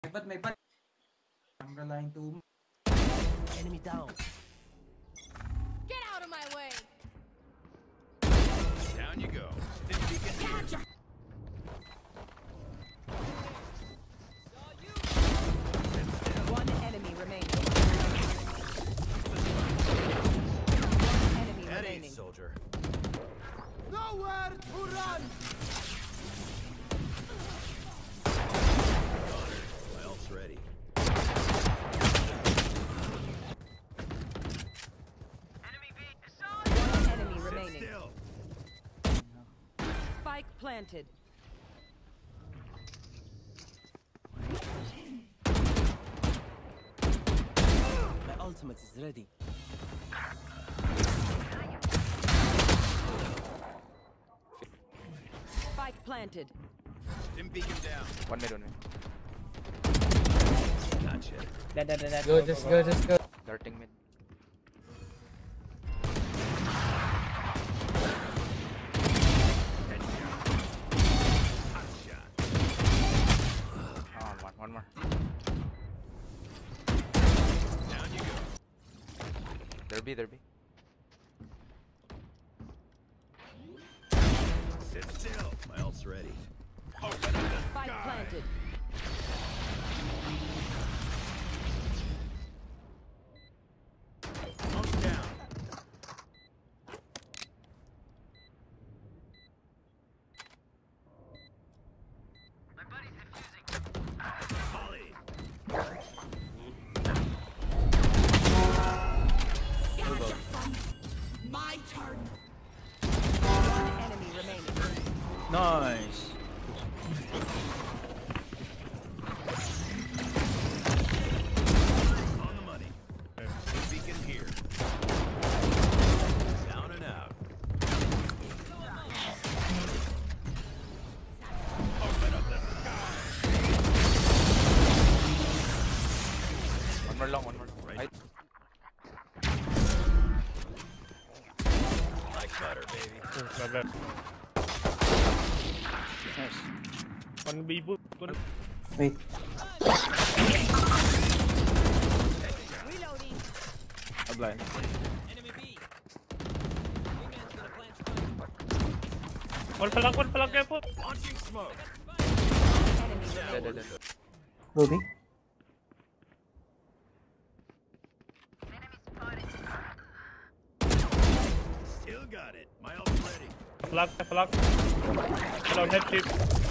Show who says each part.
Speaker 1: May bot. I'm relying too much.
Speaker 2: Enemy down.
Speaker 3: Get out of my way!
Speaker 4: Down you go. Gotcha.
Speaker 5: One enemy remaining. One enemy remaining.
Speaker 4: Soldier.
Speaker 2: Nowhere to run.
Speaker 4: My ult's ready.
Speaker 5: One enemy remaining.
Speaker 4: Still.
Speaker 5: Spike planted.
Speaker 2: My ultimate is ready.
Speaker 5: Spike planted.
Speaker 4: Dim beacon down.
Speaker 6: One mid, one mid.
Speaker 4: Gotcha.
Speaker 7: Dead.
Speaker 8: Go, just go.
Speaker 6: Darting mid.
Speaker 4: Hot shot.
Speaker 6: Oh, one more.
Speaker 4: Down you go.
Speaker 6: There be.
Speaker 4: Sit still. My ult's ready.
Speaker 5: Spike planted.
Speaker 4: Pump down. Molly.
Speaker 2: My turn.
Speaker 5: One enemy remaining.
Speaker 7: Nice.
Speaker 4: On the money. Beacon here. Down and out. Open up the sky.
Speaker 6: One more long.
Speaker 4: Right. Like butter, baby.
Speaker 7: Nice. One B boot.
Speaker 8: Wait.
Speaker 3: Reloading.
Speaker 7: I'm blind. One pa lang, careful.
Speaker 4: Launching smoke.
Speaker 5: Enemy remaining.
Speaker 6: Dead.
Speaker 8: Ruby.
Speaker 4: Still got it. My ult's ready.
Speaker 7: Flag. Hello, head chip.